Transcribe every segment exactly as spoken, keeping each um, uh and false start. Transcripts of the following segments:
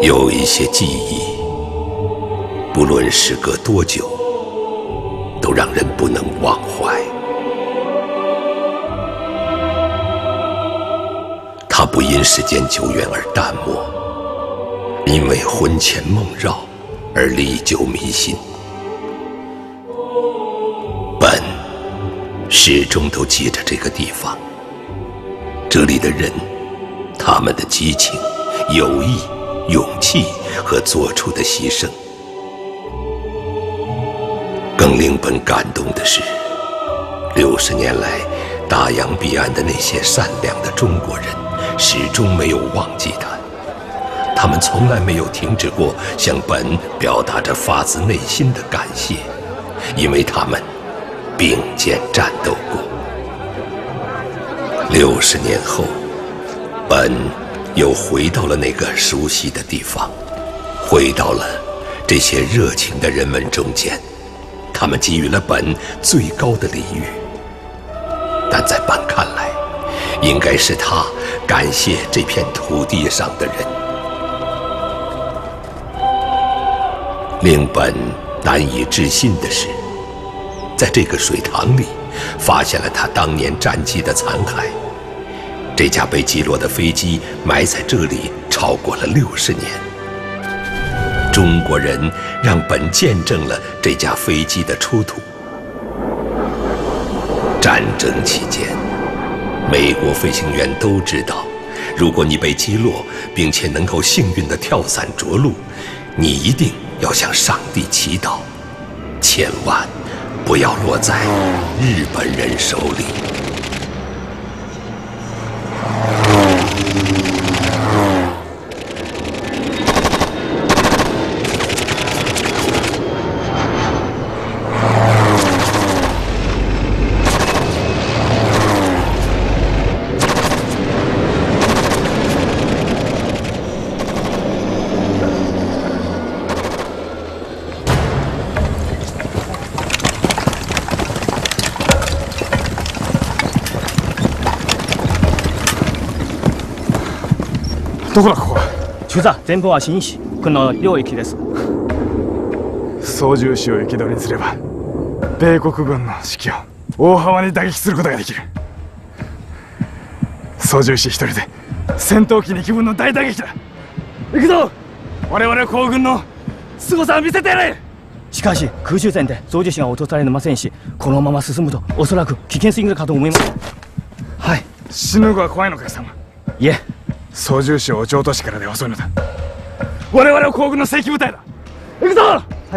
有一些记忆，不论时隔多久，都让人不能忘怀。它不因时间久远而淡漠，因为魂牵梦绕而历久弥新。本始终都记着这个地方，这里的人，他们的激情、友谊、勇气和做出的牺牲。更令本感动的是，六十年来，大洋彼岸的那些善良的中国人，始终没有忘记他。他们从来没有停止过向本表达着发自内心的感谢，因为他们并肩战斗过。六十年后，本又回到了那个熟悉的地方，回到了这些热情的人们中间。他们给予了本最高的礼遇，但在本看来，应该是他感谢这片土地上的人。令本难以置信的是，在这个水塘里，发现了他当年战机的残骸。这架被击落的飞机埋在这里超过了六十年。中国人让本见证了这架飞机的出土。战争期间，美国飞行员都知道，如果你被击落，并且能够幸运地跳伞着陆，你一定要向上帝祈祷，千万不要落在日本人手里。 どこだここは。 中座前方は新市この領域です。 操縦士を生け捕りにすれば米国軍の士気を大幅に打撃することができる。操縦士一人で戦闘機に気分の大打撃だ。行くぞ、我々皇軍の凄さを見せてやれ。 しかし空中戦で操縦士が落とされませんし、このまま進むとおそらく危険すぎるかと思います。はい。 死ぬが怖いのか貴様。 いえ、 操縦士を撃ち落としてからで遅いのだ。我々は皇軍の正規部隊だ。行くぞ。 はい。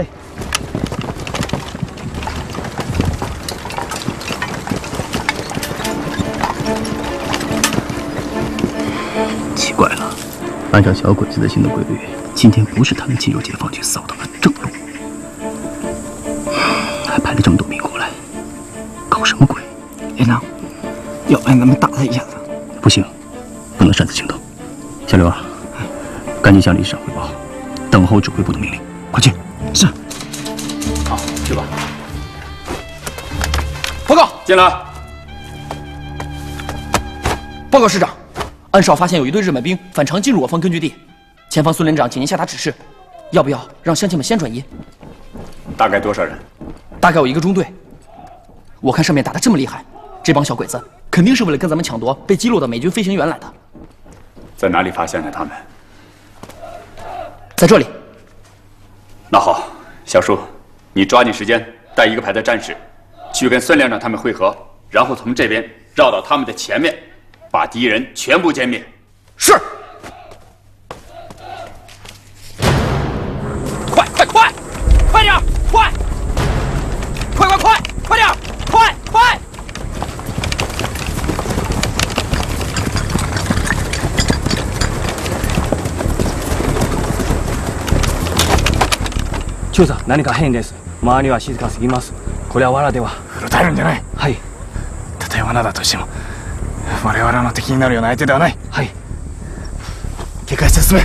奇怪了，按照小鬼子的行动规律，今天不是他们进入解放区扫荡的正路，还派了这么多兵过来，搞什么鬼？ 连长，要不然咱们打他一下子？ 不行，不能擅自行动。小刘啊，赶紧向理事长汇报，等候指挥部的命令。快去！是。 好，去吧。报告，进来。报告师长，岸上发现有一队日本兵反常进入我方根据地，前方孙连长，请您下达指示，要不要让乡亲们先转移？ 大概多少人？ 大概有一个中队。我看上面打得这么厉害，这帮小鬼子肯定是为了跟咱们抢夺被击落的美军飞行员来的。 在哪里发现的他们？ 在这里。 那好，小叔，你抓紧时间带一个排的战士，去跟孙连长他们会合，然后从这边绕到他们的前面，把敌人全部歼灭。 是。快快快，快点，快！快快快，快点，快快！ 中佐、何か変です。周りは静かすぎます。これは罠では。 うろたえるんじゃない。 はい。 たとえ罠だとしても我々の敵になるような相手ではない。 はい。 警戒して進め。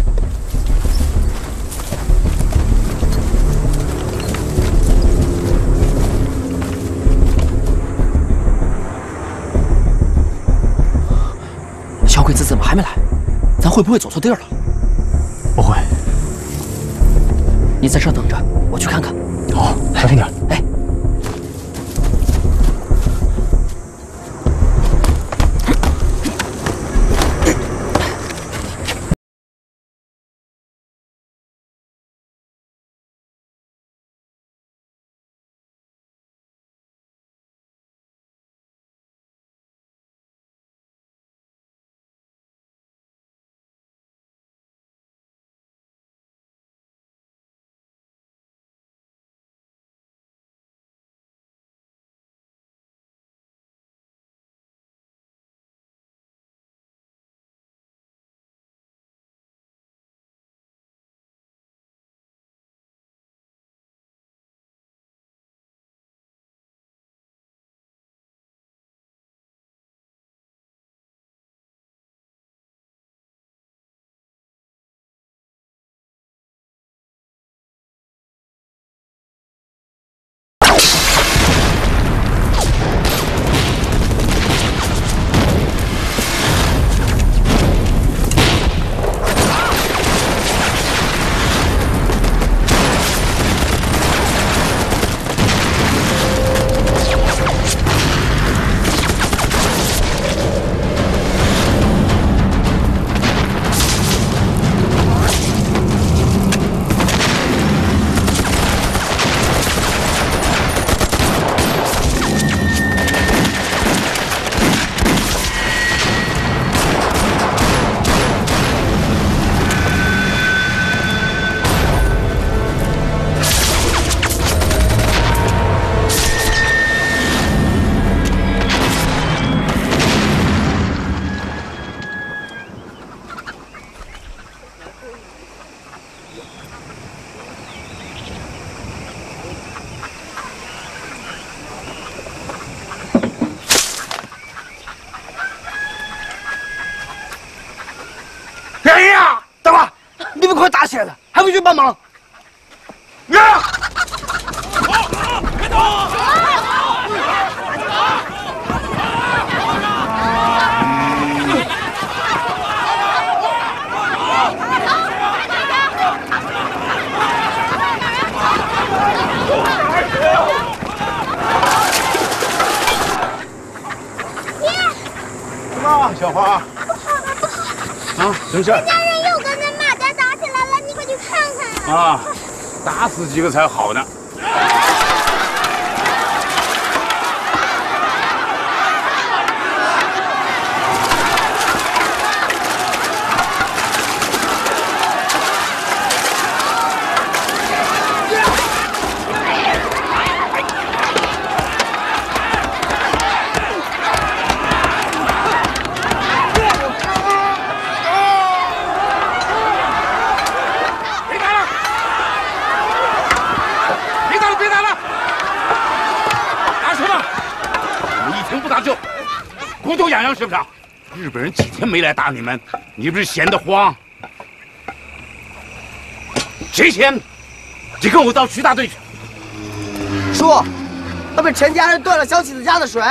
小鬼子怎么还没来？咱会不会走错地儿了？ 不会， 你在这儿等着，我去看看。 好，小心点。 哎。 哎呀，大妈，你们快打起来了，还不去帮忙？呀！别动！ 怎么，小花？不好了，不好！啊，什么事？人家人又跟人马家打起来了，你快去看看啊！ 啊，打死几个才好呢。骨头痒痒是不是？日本人几天没来打你们，你不是闲得慌？谁闲？你跟我到徐大队去。 叔，他们陈家人断了小喜子家的水。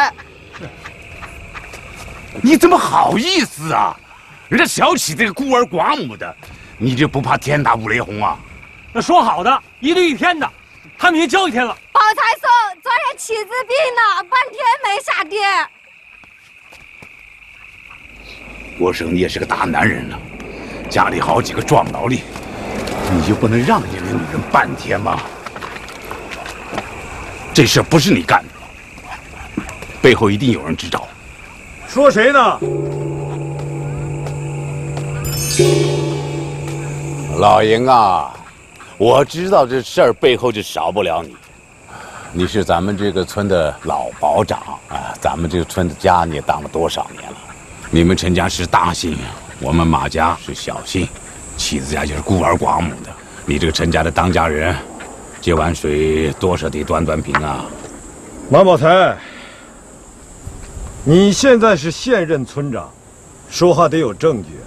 你怎么好意思啊？人家小喜这个孤儿寡母的，你就不怕天打五雷轰啊？ 那说好的一律一天的，他们已经交一天了。 包才送，昨天妻子病了，半天没下地。 国生，你也是个大男人了，家里好几个壮劳力，你就不能让一个女人半天吗？这事不是你干的，背后一定有人知道。 说谁呢？ 老营啊，我知道这事儿背后就少不了你。你是咱们这个村的老保长啊，咱们这个村的家你也当了多少年了？你们陈家是大姓，我们马家是小姓，妻子家就是孤儿寡母的。你这个陈家的当家人，这碗水多少得端端平啊！ 马宝才，你现在是现任村长，说话得有证据。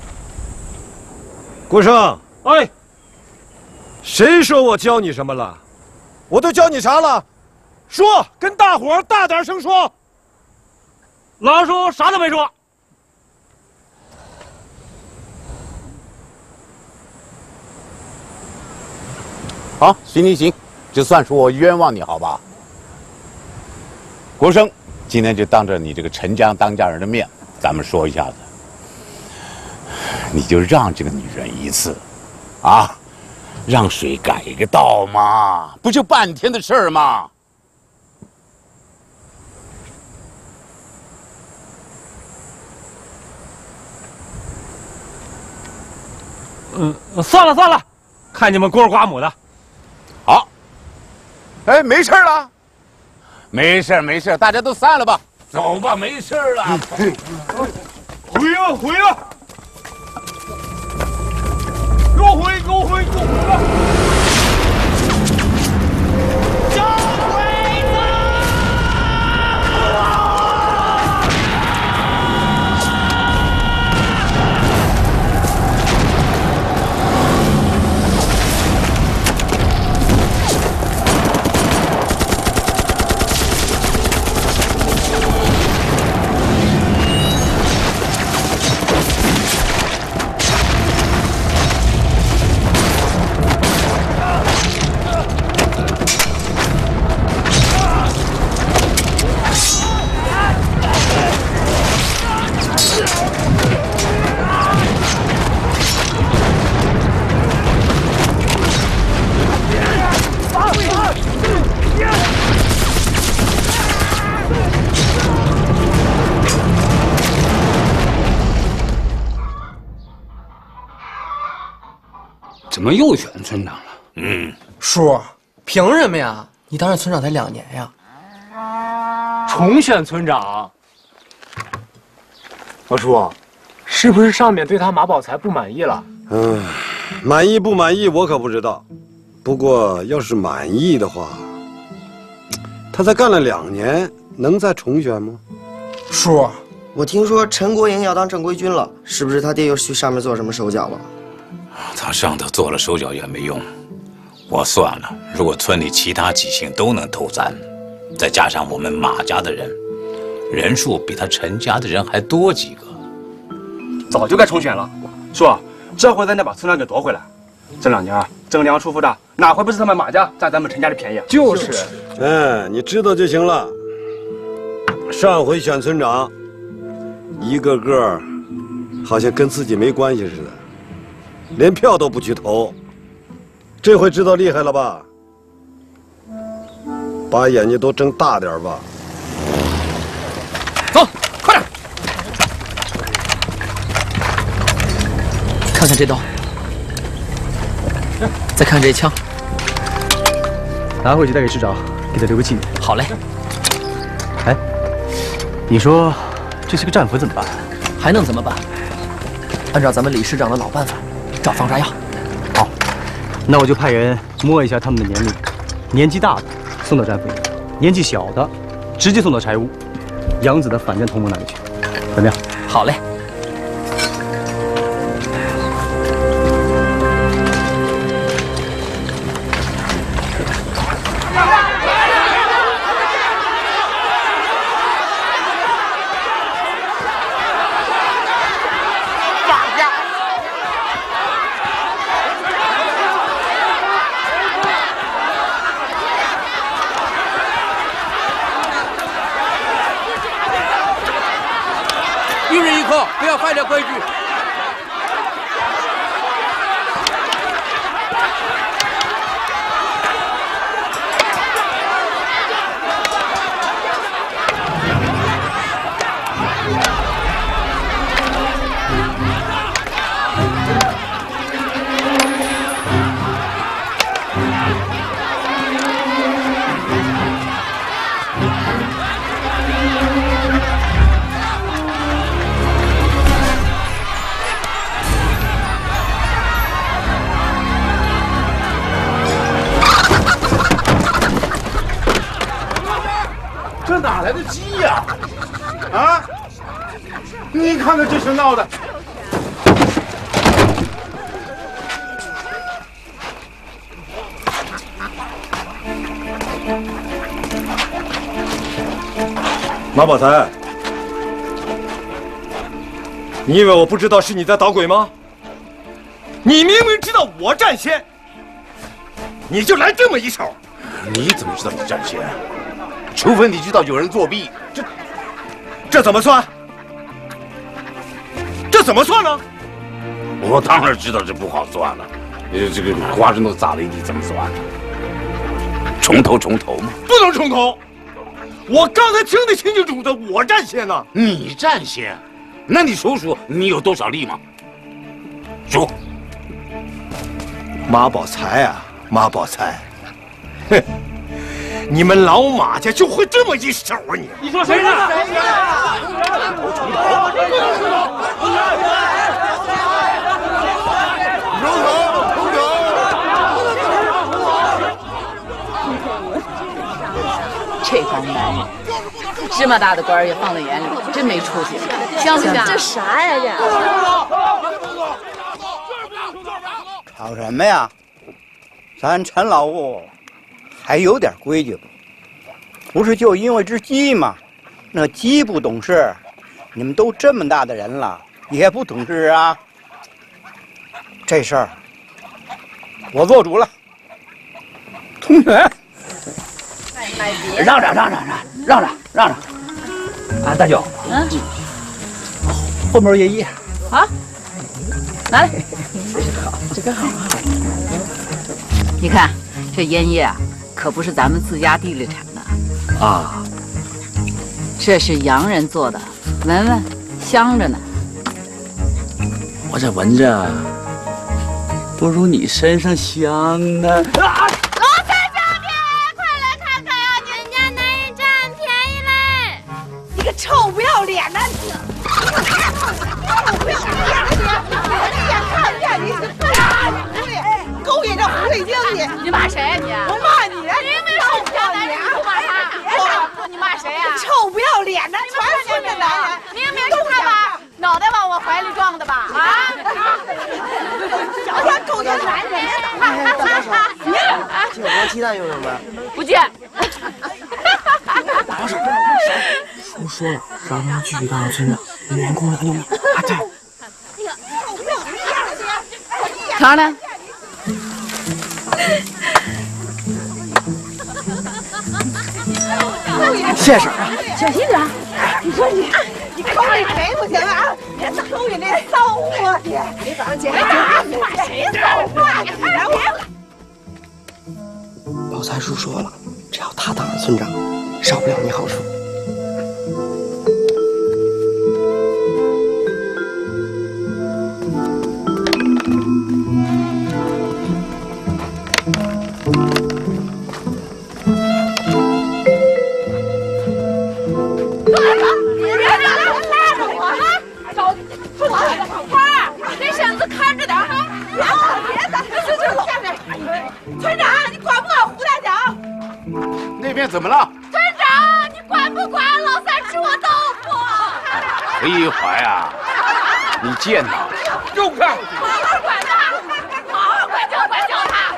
郭生， 哎， 谁说我教你什么了？我都教你啥了？说，跟大伙儿大点声说。 老叔啥都没说。 好，行行行，就算是我冤枉你，好吧？国生，今天就当着你这个陈家当家人的面，咱们说一下子，你就让这个女人一次，啊，让水改个道嘛，不就半天的事儿吗？ 嗯，算了算了，看你们孤儿寡母的。 好，哎，没事了，没事没事，大家都散了吧，走吧，没事了。 回呀回呀，给我回给我回给我回吧。 怎么又选村长了？ 嗯，叔，凭什么呀？你当上村长才两年呀。 重选村长，老叔，是不是上面对他马宝才不满意了？ 嗯，满意不满意我可不知道。不过要是满意的话，他才干了两年，能再重选吗？ 叔，我听说陈国营要当正规军了，是不是他爹又去上面做什么手脚了？ 他上头做了手脚也没用，我算了，如果村里其他几姓都能投咱，再加上我们马家的人，人数比他陈家的人还多几个， 早就该重选了。叔，这回咱得把村长给夺回来。这两年征粮出赋的，哪回不是他们马家占咱们陈家的便宜？就是。 哎，你知道就行了。上回选村长，一个个好像跟自己没关系似的。连票都不去投，这回知道厉害了吧？把眼睛都睁大点吧！ 走，快点！看看这刀，再看看这枪， 拿回去带给市长，给他留个纪念。 好嘞。 哎，你说这是个战俘怎么办？ 还能怎么办？按照咱们李市长的老办法。找方炸药。 好，那我就派人摸一下他们的年龄，年纪大的送到战俘营，年纪小的直接送到柴屋，杨子的反战同盟那里去，怎么样？ 好嘞。 不要犯了规矩。 这哪来的鸡呀？啊！你看看这是闹的。 马宝才，你以为我不知道是你在捣鬼吗？你明明知道我占先， 你就来这么一手？ 你怎么知道你占先？除非你知道有人作弊。 这这怎么算？这怎么算呢？ 我当然知道这不好算了。呃，这个花生都砸了一地，怎么算？重头重头嘛。 不能重头。我刚才听得清清楚楚的，我占先呢。 你占先？那你数数你有多少粒嘛？数。 马宝才啊，马宝才，哼，你们老马家就会这么一手啊你？ 你说谁呢？谁呀？ 重头重头。 这帮男人，这么大的官也放在眼里，真没出息。像不像？ 这啥呀这？ 吵什么呀？咱陈老五还有点规矩，不是就因为只鸡吗？那鸡不懂事，你们都这么大的人了，也不懂事啊？这事儿我做主了，同学。 让让让让让让让让让！ 啊，大舅， 嗯， 后门爷爷， 好，拿来，这个好。你看这烟叶啊，可不是咱们自家地里产的啊， 这是洋人做的，闻闻，香着呢。 我这闻着不如你身上香呢。啊！ 臭不要脸的你！臭不要脸的你！你眼看不见你，狐狸，勾引这狐狸精你！ 你骂谁呀你？ 我骂你！ 明明是我们家男人，你不骂他？我你骂谁呀？ 臭不要脸的，全村的男人！ 明明是他把脑袋往我怀里撞的吧？啊！ 小天勾引男人！ 借我鸡蛋用用呗？ 不借。 老师，叔说了，让他继续当村长，员工很有名。啊，对。 尝尝。 谢婶啊， 小心点！你说你，你勾引谁不行啊？别勾引那骚货你！你早上姐，你骂谁骚货？你让我。 宝才叔说了，只要他当了村长，少不了你好处。 怎么了？ 村长，你管不管老三吃我豆腐？ 回怀啊，你贱呐！ 就看， 好好管他，好好管教管教他。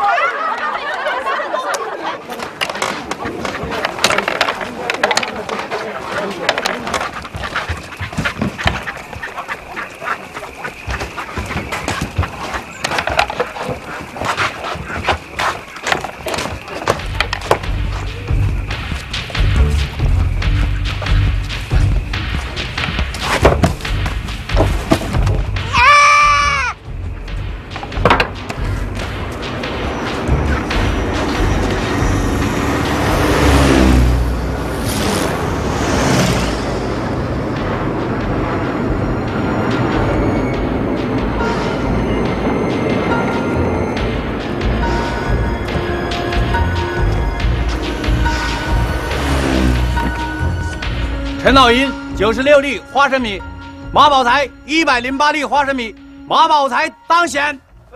陈老鹰九十六粒花生米，马宝才一百零八粒花生米，马宝才当选。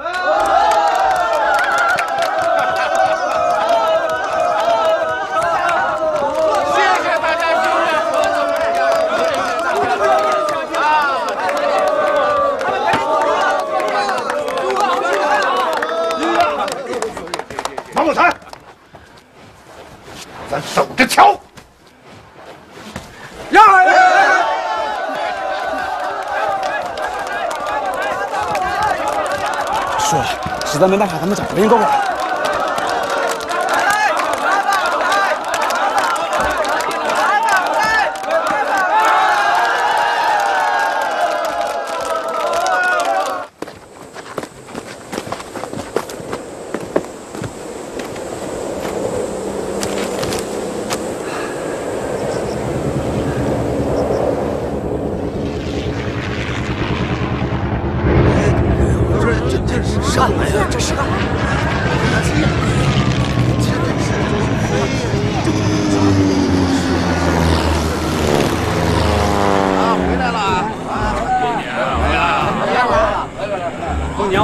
马宝才，咱守着瞧。让开！ 说了，实在没办法，咱们找别人过来。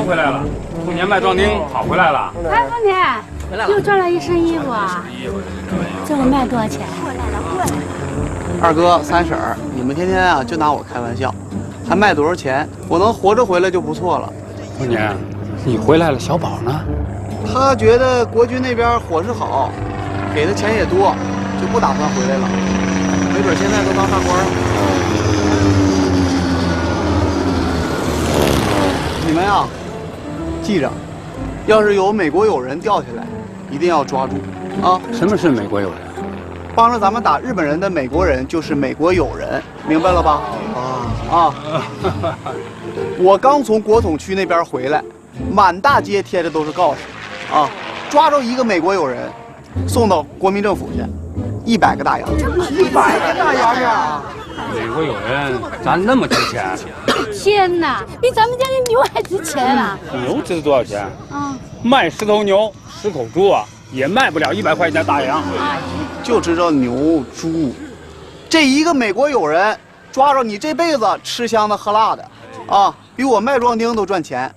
娘回来了，兔年卖壮丁跑回来了。 哎，凤田，又赚了一身衣服啊！这我卖多少钱？过来了，过来了。 二哥、三婶儿，你们天天啊就拿我开玩笑，还卖多少钱？我能活着回来就不错了。 兔年，你回来了，小宝呢？ 他觉得国军那边伙食好，给的钱也多，就不打算回来了。没准现在都当大官了。你们呀，记着，要是有美国友人掉下来，一定要抓住啊！ 什么是美国友人？ 帮着咱们打日本人的美国人就是美国友人，明白了吧？啊啊！我刚从国统区那边回来，满大街贴的都是告示，啊，抓住一个美国友人，送到国民政府去，一百个大洋。 一百个大洋啊！ 美国友人，咱那么值钱？ 天哪，比咱们家的牛还值钱啊！ 牛值多少钱？ 啊， 卖十头牛、十口猪啊，也卖不了一百块钱大洋。 就知道牛猪，这一个美国友人抓着你这辈子吃香的喝辣的，啊，比我卖壮丁都赚钱。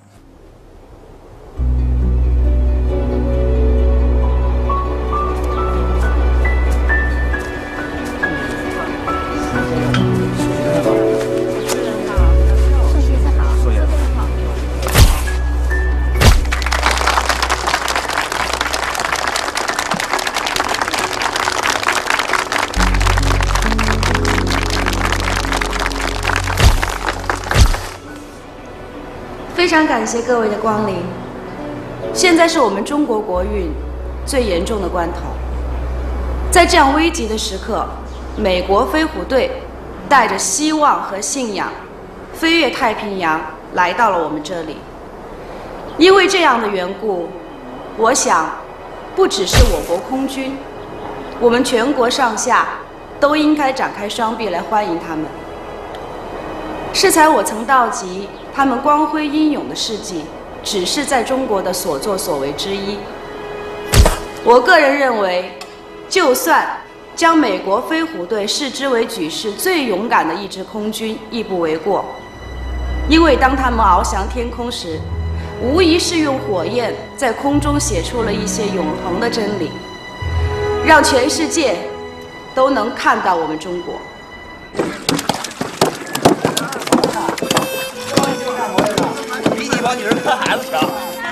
非常感谢各位的光临。现在是我们中国国运最严重的关头，在这样危急的时刻，美国飞虎队带着希望和信仰，飞越太平洋来到了我们这里。因为这样的缘故，我想，不只是我国空军，我们全国上下都应该展开双臂来欢迎他们。适才我曾道及他们光辉英勇的事迹，只是在中国的所作所为之一。我个人认为，就算将美国飞虎队视之为举世最勇敢的一支空军，亦不为过。因为当他们翱翔天空时，无疑是用火焰在空中写出了一些永恒的真理，让全世界都能看到我们中国。 比你帮女人看孩子强。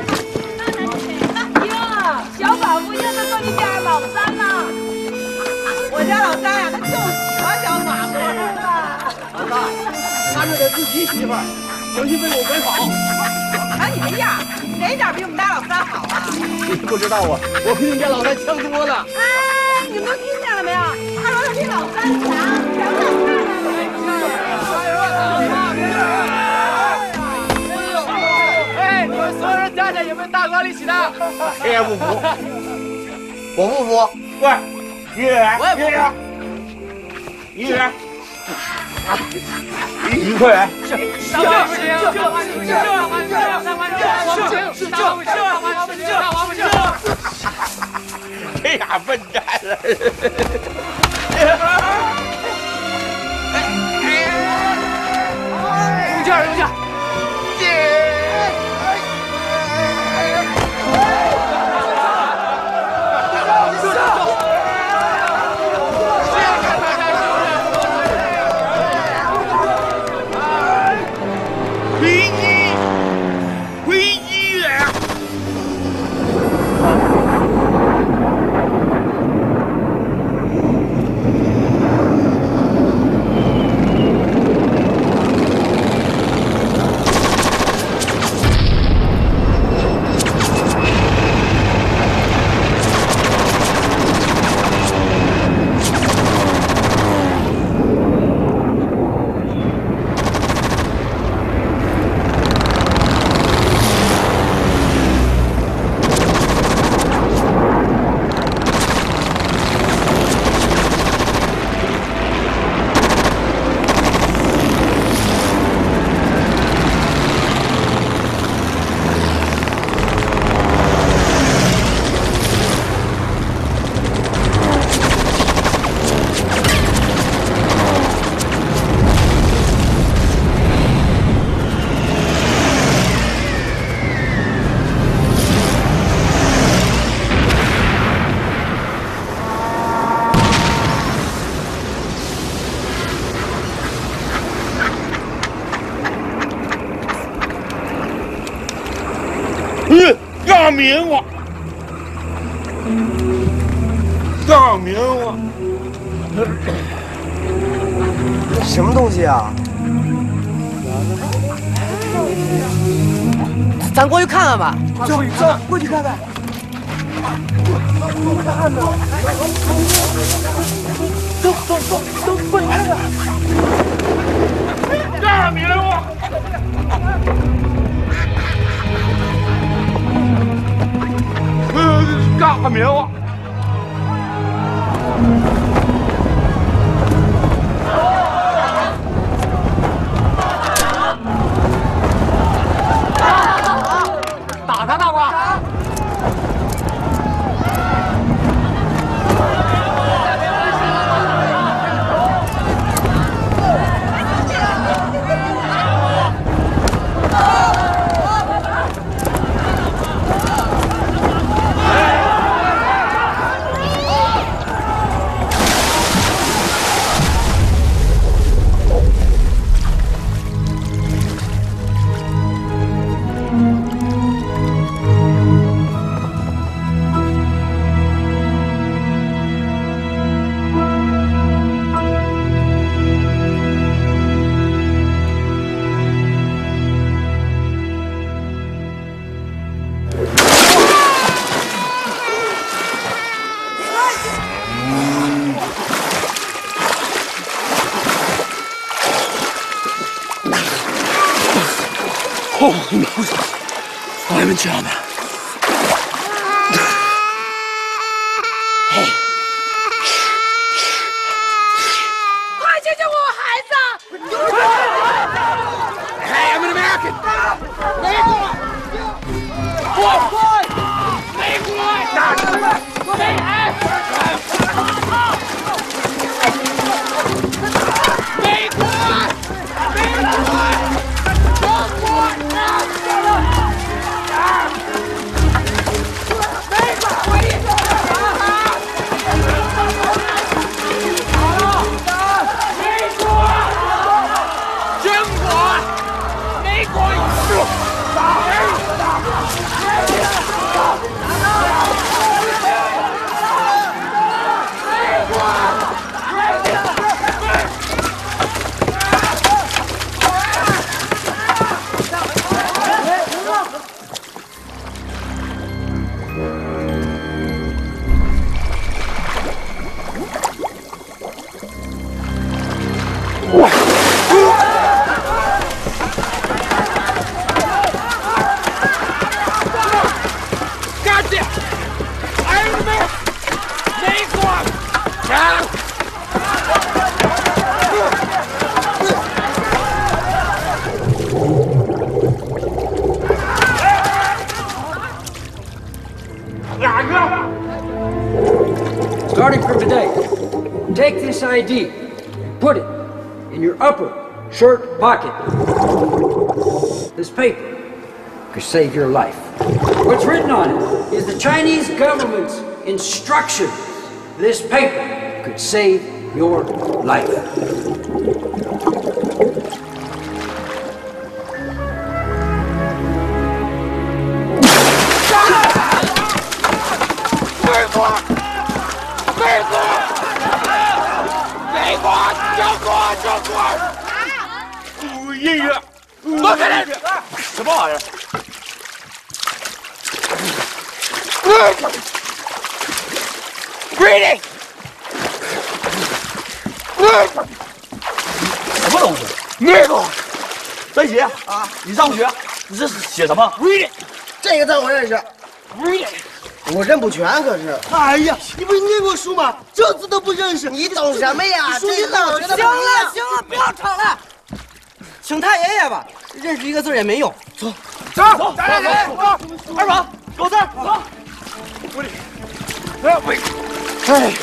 哟，小宝不就是做你家老三吗？我家老三呀，他就喜欢小马夫啊。 老大，他是个自己媳妇儿，小心被我拐跑。 瞧你这样，哪点比我们家老三好啊？ 你不知道啊，我比你家老三强多了。 哎，你们都听见了没有？他说他比老三强，全部看看。 哎，你们所有人站着，有没有大哥一起的？谁也不服， 我不服。 对，一个人， 我也不服。 一个人，一个人，是是是是这俩笨蛋了。用劲儿，用劲儿。 大明王，大明王， 什么东西啊？ 咱过去看看吧。 走走，过去看看。走走走走，过去看看。 大明王，呃，大明王。 打他，大瓜！ Holy Moses! I'm in jail now. Hey. 快救救我孩子 Hey, I'm an American. 美国，我，美国，打出来，美哎，美国，美国。 Starting from today, take this I D, put it in your upper shirt pocket. This paper could save your life. What's written on it is the Chinese government's instructions. This paper could save your life. Look at it! Come on! Reading! 什么东西？ 那个， 飞姐啊，你上学，你这是写什么 ？Reading， 这个字我认识。Reading， 我认不全可是。 哎呀，你不是念过书吗？这字都不认识， 你懂什么呀？ 这个字我觉得行了行了，不要吵了，请太爷爷吧，认识一个字也没用。走， 走，走，来来，二宝，狗字，走。我你，哎喂，哎。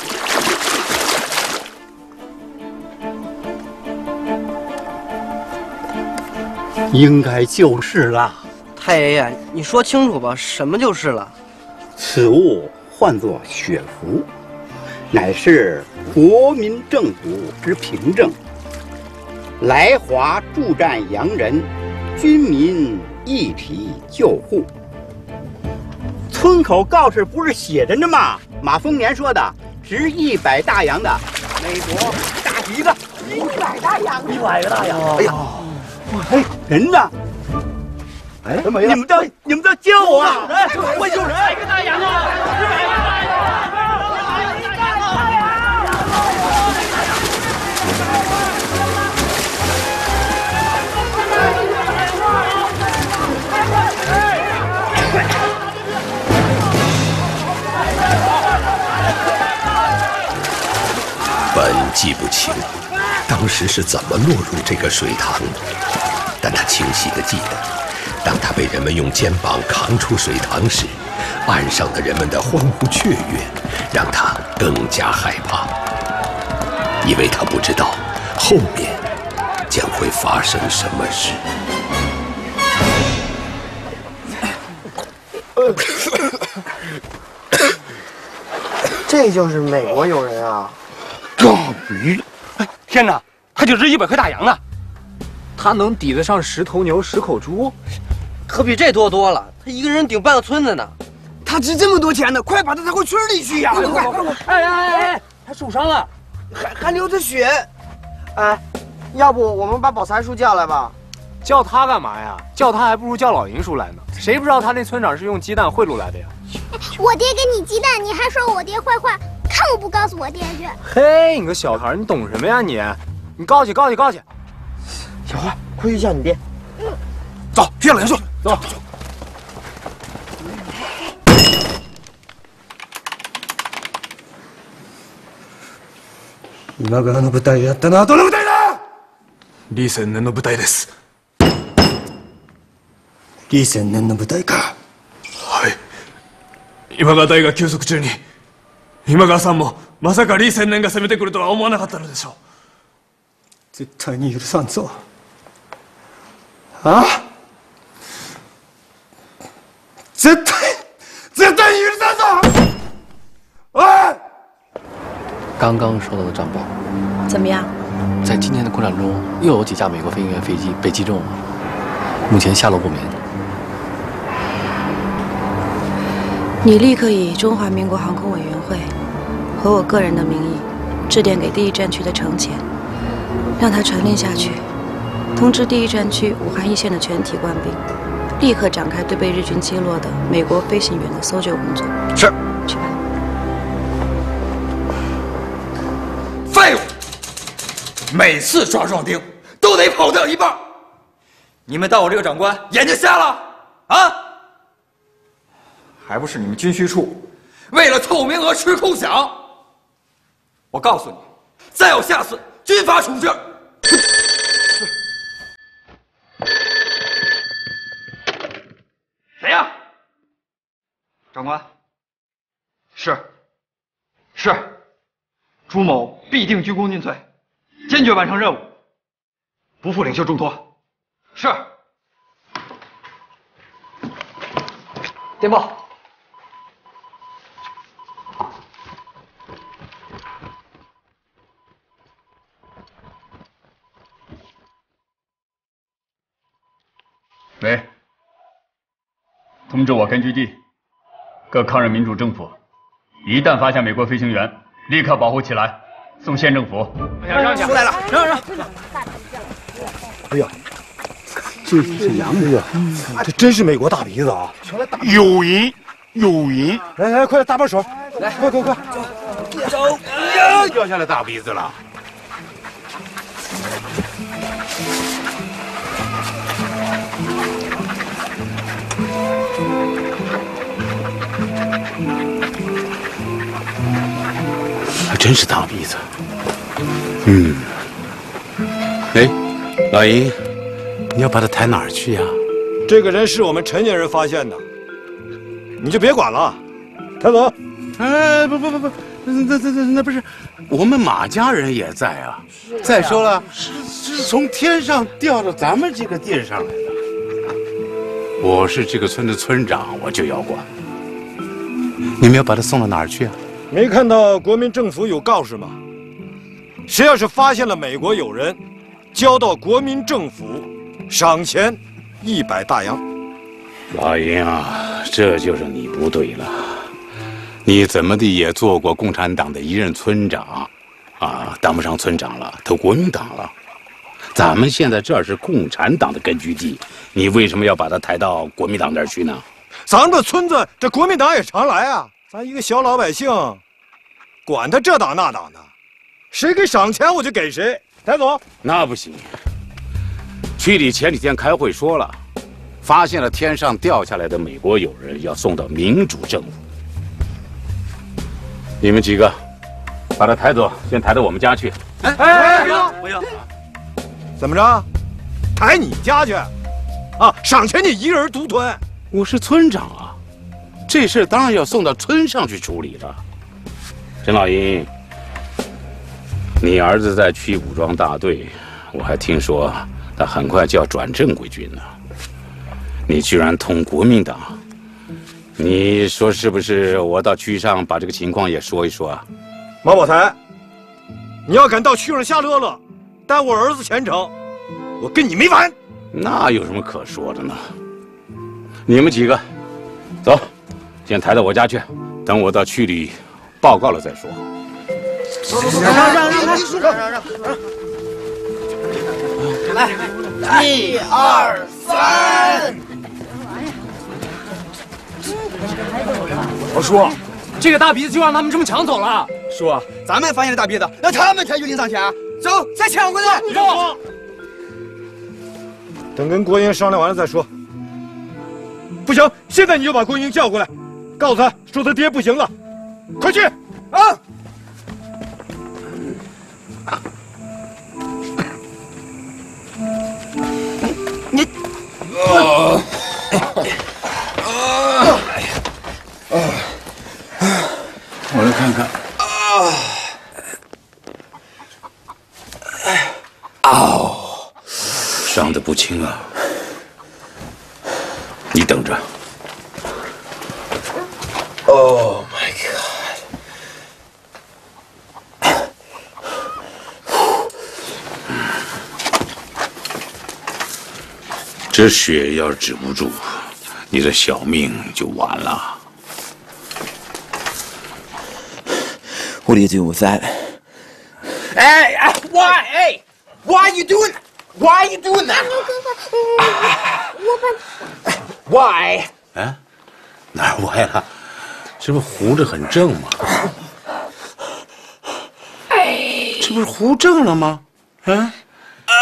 应该就是了。 太爷爷，你说清楚吧，什么就是了？ 此物唤作血符，乃是国民政府之凭证。来华助战洋人，军民一体救护。 村口告示不是写着呢吗？马丰年说的，值一百大洋的美国大鼻子， 一百大洋， 一百个大洋。哎呀，哎，人呢？哎，你们都你们都救我啊！哎，快救人！一个大洋啊！ 本记不清当时是怎么落入这个水塘，但他清晰地记得，当他被人们用肩膀扛出水塘时，岸上的人们的欢呼雀跃让他更加害怕，因为他不知道后面将会发生什么事。 这就是美国友人啊！ 大鼻，哎，天哪，他就值一百块大洋呢！他能抵得上十头牛、十口猪？ 可比这多多了，他一个人顶半个村子呢。 他值这么多钱呢，快把他带回村里去呀！快快快快！ 哎哎哎哎，他受伤了， 还还流着血。哎，要不我们把宝财叔叫来吧？ 叫他干嘛呀？叫他还不如叫老银叔来呢。谁不知道他那村长是用鸡蛋贿赂来的呀？ 我爹给你鸡蛋，你还说我爹坏话，看我不告诉我爹去！ 嘿，你个小孩，你懂什么呀你？你告去告去告去！ 小花，快去叫你爹。 嗯，走，去叫老银叔，走。 今川の部隊やったのはどの部隊だ？李千年の部隊です。李千年の部隊か。はい。今川隊が休息中に、今川さんもまさか李千年が攻めてくるとは思わなかったのでしょう。絶対に許さんぞ。あ？絶対絶対に許さんぞ！おい！ 刚刚收到的战报， 怎么样？ 在今天的空战中，又有几架美国飞行员飞机被击中了，目前下落不明。 你立刻以中华民国航空委员会和我个人的名义，致电给第一战区的程潜，让他传令下去，通知第一战区武汉一线的全体官兵，立刻展开对被日军击落的美国飞行员的搜救工作。 是。 去吧。 废物！每次抓壮丁都得跑掉一半，你们当我这个长官眼睛瞎了啊？还不是你们军需处为了凑名额吃空饷！我告诉你，再有下次，军法处置。谁呀？长官。是。是。朱某必定鞠躬尽瘁，坚决完成任务，不负领袖重托。是。电报。 喂，通知我根据地各抗日民主政府，一旦发现美国飞行员，立刻保护起来，送县政府。 让出来了，让让。 哎呀，这是洋的呀！这真是美国大鼻子啊！ 有银，有银！ 来来，快搭把手，来，快快快！ 走呀，掉下来大鼻子了。还真是大鼻子。嗯。哎，老尹，你要把他抬哪儿去呀？ 这个人是我们陈家人发现的，你就别管了，抬走。 哎，不不不不，那那那那不是，我们马家人也在啊。再说了，是是从天上掉到咱们这个地上来的。我是这个村的村长，我就要管。你们要把他送到哪儿去啊？ 没看到国民政府有告示吗？谁要是发现了美国友人，交到国民政府，赏钱一百大洋。 老尹啊， 这就是你不对了。你怎么的也做过共产党的一任村长，啊，当不上村长了，投国民党了。咱们现在这儿是共产党的根据地，你为什么要把他抬到国民党那儿去呢？ 咱们村子这国民党也常来啊，咱一个小老百姓，管他这党那党的，谁给赏钱我就给谁。抬走。 那不行。区里前几天开会说了，发现了天上掉下来的美国友人，要送到民主政府。你们几个把他抬走，先抬到我们家去。 哎哎，不要不要！怎么着？抬你家去？啊，赏钱你一个人独吞？ 我是村长啊，这事当然要送到村上去处理了。陈老营，你儿子在区武装大队，我还听说他很快就要转正规军了。你居然通国民党，你说是不是？我到区上把这个情况也说一说啊。 马宝才，你要敢到区上瞎乐乐，耽误我儿子前程，我跟你没完！ 那有什么可说的呢？你们几个，走，先抬到我家去，等我到区里报告了再说。 让让让让让让让！来，一二三！ 我叔，这个大鼻子就让他们这么抢走了。 叔，咱们发现了大鼻子，那他们才去领赏钱。走，再抢回来。 走。等跟国英商量完了再说。不行，现在你就把国英叫过来，告诉他说他爹不行了，快去！啊！ 你， 啊！ 啊！ 我来看看。 啊！哦， 伤得不轻啊！你等着。 Oh my god！ 这血要是止不住，你的小命就完了。 我理解我在。哎哎 ，Why？ 哎 ，Why you doing? Why you doing that？ 我把。 Why？ 哎，哪儿歪了？这不胡子很正吗？ 哎， 这不是胡正了吗？嗯。 啊！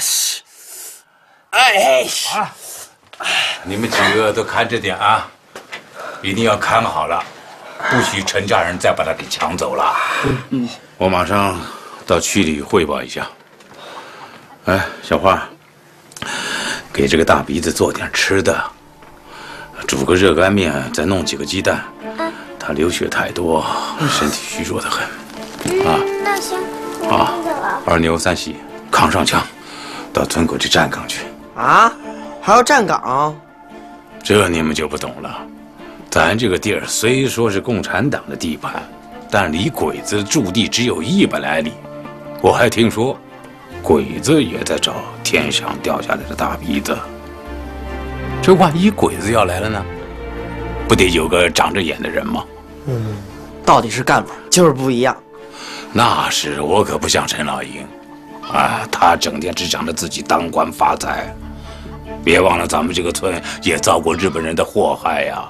哎！ 啊！你们几个都看着点啊，一定要看好了，不许陈家人再把他给抢走了。嗯，我马上到区里汇报一下。哎，小花，给这个大鼻子做点吃的，煮个热干面，再弄几个鸡蛋。他流血太多，身体虚弱的很。啊， 那行， 啊，二牛三喜，扛上枪，到村口去站岗去。 啊，还要站岗？ 这你们就不懂了。咱这个地儿虽说是共产党的地盘，但离鬼子驻地只有一百来里。我还听说，鬼子也在找天上掉下来的大鼻子。这万一鬼子要来了呢？不得有个长着眼的人吗？ 嗯，到底是干部，就是不一样。 那是，我可不像陈老营，啊，他整天只想着自己当官发财。别忘了，咱们这个村也遭过日本人的祸害呀。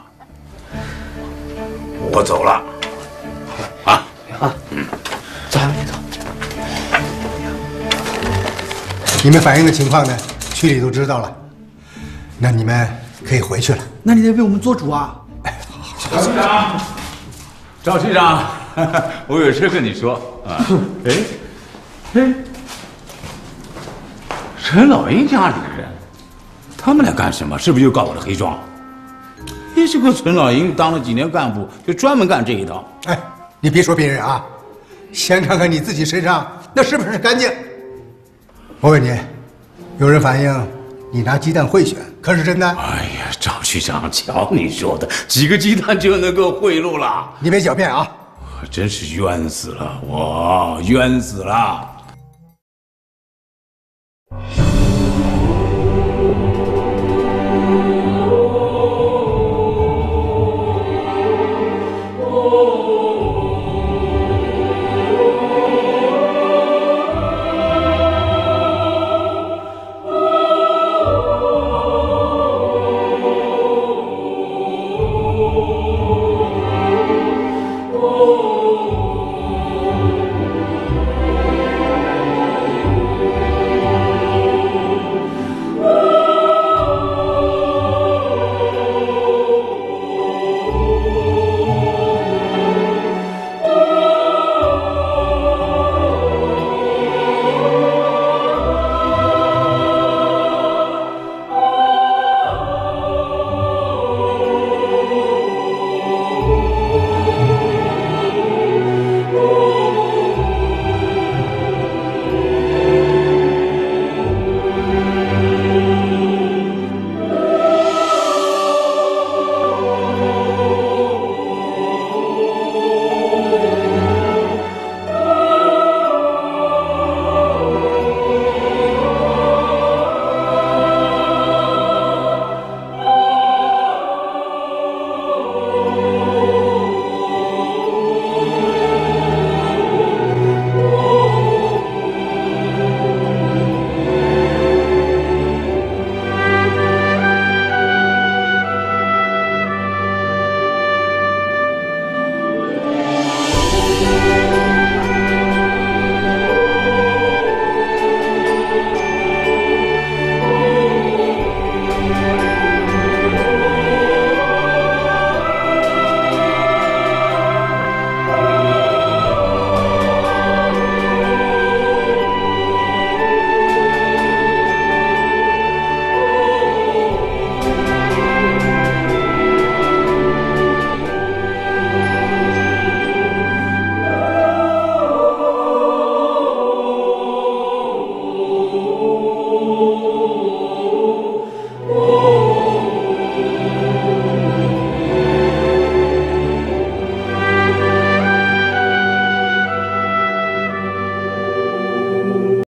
我走了，啊啊， 嗯， 走，走。 你们反映的情况呢，区里都知道了，那你们可以回去了。 那你得为我们做主啊！ 赵区长，赵区长，我有事跟你说啊。哎，哎，陈老营家里的人，他们来干什么？是不是又告我的黑状？你这个陈老营当了几年干部，就专门干这一套。 哎，你别说别人啊，先看看你自己身上那是不是干净。我问你，有人反映你拿鸡蛋贿选，可是真的？ 哎呀，赵区长，瞧你说的，几个鸡蛋就能够贿赂了？ 你别狡辩啊！ 真是冤死了，我冤死了！